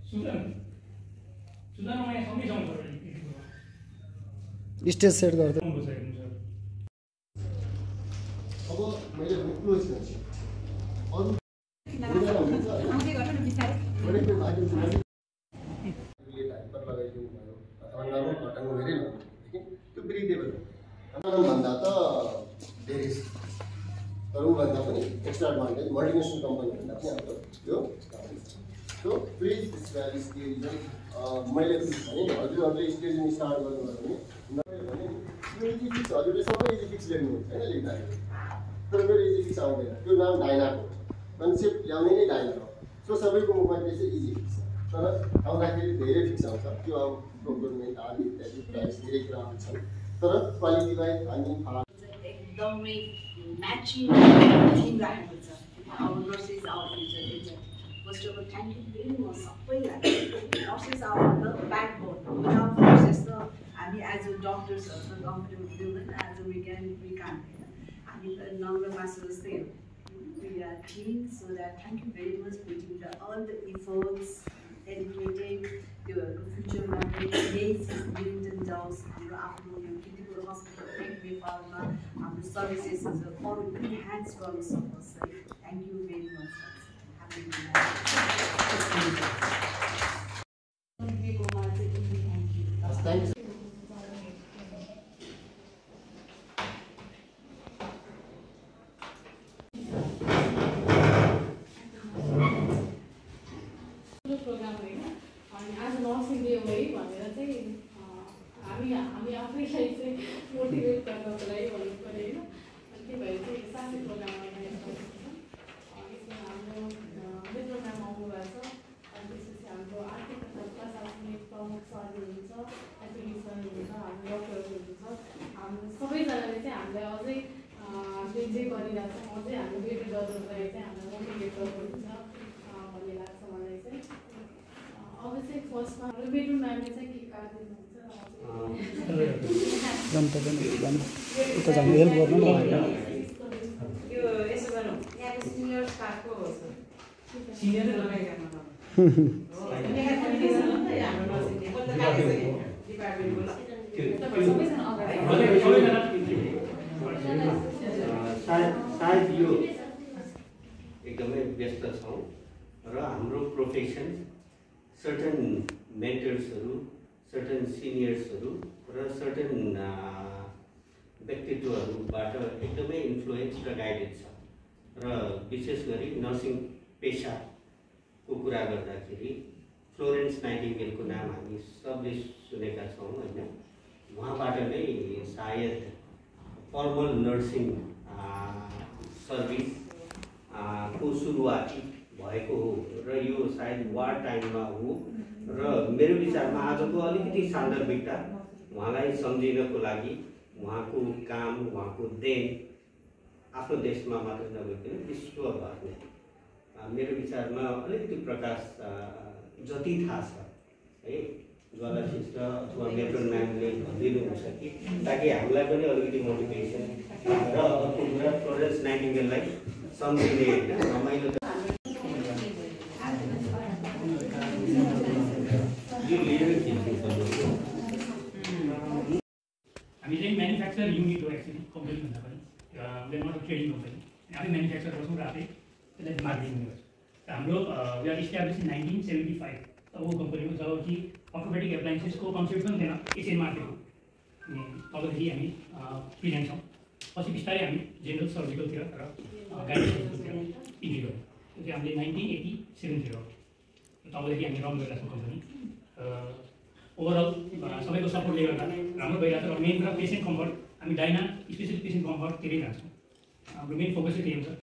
stage set गर्दै अब मैले क्लोज गर्छु अरु त्यो ब्रिदेबल भन्दा त धेरै तर ऊभन्दा पनि एक्स्ट्रा एडभान्टेज मल्टिनेसनल कम्पनी भन्दा पनि हाम्रो त्यो फ्रिज भ्याली स्केल मैले भने हजुरहरूले स्टेजिङ स्टार्ट गर्नुभयो भने इजी फिक्स हजुरले सबै इजी फिक्स लेख्नुहुन्छ होइन लेख्दाखेरि तर मेरो इजी फिक्स आउँदैन त्यो नाम डाइनाको कन्सेप्ट ल्याउने नै डाइना हो सो सबैको मुखमा चाहिँ इजी फिक्स तर आउँदाखेरि धेरै फिक्स आउँछ त्यो अब प्रोग्रामिङ आदि इत्यादि प्राइस धेरै कुरा आउँछन् तर क्वालिटी वाइज हामी एकदमै म्याचिङ थिम राखेको छ our nurses our future agent first of all thank you very much सबैलाई nurses our the backbone without nurses त हामी एज अ डक्टर्सहरू त कम्फर्टेबल हुँदैन एज अ मेकानिक वी कान होइन हामी त नम्बर मासु जस्तै हो we are team so that thank you very much for putting all the efforts educating your future days Newton jobs हाम्रो आफ्नो यो critical hospital Nepalमा हाम्रो services अरु पनि enhance गर्न सकोस् thank you very much thank you हामी आफैलाई चाहिँ मोटिभेट गर्नको लागि भन्नु पऱ्यो होइन अनि त्यही भएर चाहिँ साथी प्रोग्राम अर्गनाइज गरेको छ यसमा हाम्रो मेरो नाम आउनु भएको छ अनि त्यसपछि हाम्रो आर्थिक प्रशासनिक प्रमुख सरहरू हुनुहुन्छ एचओडी सरहरू हुनुहुन्छ हाम्रो डक्टरहरू हुनुहुन्छ हाम्रो सबैजनाले चाहिँ हामीलाई अझै हामीले जे गरिरहेको छौँ अझै हाम्रो बेटर गर्नुको लागि चाहिँ हामीलाई मोटिभेट गर्नुहुन्छ भन्ने लाग्छ मलाई चाहिँ अब चाहिँ फर्स्टमा हाम्रो बेडरुम म्यामले चाहिँ के काटिदिनुहुन्छ जनता पनि उता जानु हेल्प गर्नु न यो यसो गरौँ यहाँको सिनियर स्टाफको सिनियर लगाइराख्नु सायद यो एकदमै व्यस्त छौँ र हाम्रो प्रोफेसन सर्टन मेन्टर्सहरू सर्टन सिनियर्सहरू र सर्टन व्यक्तित्वहरूबाट एकदमै इन्फ्लुएन्स र गाइडेड छ र विशेष गरी नर्सिङ पेसाको कुरा गर्दाखेरि फ्लोरेन्स नाइटिङ्गेलको नाम हामी सबले सुनेका छौँ होइन उहाँबाट नै सायद फर्मल नर्सिङ सर्भिस को सुरुवात भएको हो र यो सायद वार टाइममा हो र मेरो विचारमा आजको अलिकति सान्दर्भिकता उहाँलाई सम्झिनको लागि उहाँको काम उहाँको देन आफ्नो देशमा मात्र नभइकन विश्वभर नै मेरो विचारमा अलिकति प्रकाश जति थाहा छ है ज्वालाशिष्ट अथवा मेट्रोन म्यामले भनिदिनुहुन्छ कि ताकि हामीलाई पनि अलिकति मोटिभेसन र अर्को कुरा फ्लोरेन्स नाइटिङ्गेललाई सम्झिने होइन रमाइलो हामी चाहिँ म्यानुफ्याक्चर युनिट हो एक्चुअली कम्पनी भन्दा पनि we are not a trading company आफै म्यानुफ्याक्चर गर्छौँ र आफै त्यसलाई मार्केटिङ गर्छौँ र हाम्रो वी आर इस्टाब्लिस इन 1975 तबको कम्पनी हो जब कि अर्थोपेडिक एप्लायन्सेसको कन्सेप्ट पनि थिएन एसियन मार्केट हो अनि तबदेखि हामी प्रेजेन्ट छौँ पछि बिस्तारै हामी जेनरल सर्जिकलतिर र गाइनिकोलोजीतिर इन्ट्री गऱ्यौँ त्यो चाहिँ हामीले 1987 हो तबदेखि हामी रन गरिरहेको छौँ कम्पनी ओभरअल सबैको सपोर्टले गर्दा राम्रो भइरहेको छ र मेन कुरा पेसेन्ट कम्फर्ट हामी डाइना स्पेसली पेसेन्ट कम्फर्टतिरै जान्छौँ हाम्रो मेन फोकस चाहिँ त्यही हुन्छ